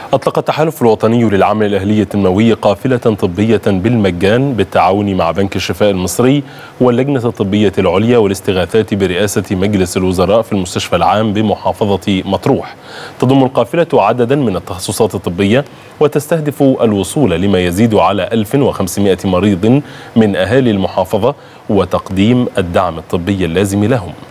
أطلق التحالف الوطني للعمل الأهلي التنموي قافلة طبية بالمجان بالتعاون مع بنك الشفاء المصري واللجنة الطبية العليا والاستغاثات برئاسة مجلس الوزراء في المستشفى العام بمحافظة مطروح. تضم القافلة عددا من التخصصات الطبية وتستهدف الوصول لما يزيد على 1500 مريض من أهالي المحافظة وتقديم الدعم الطبي اللازم لهم.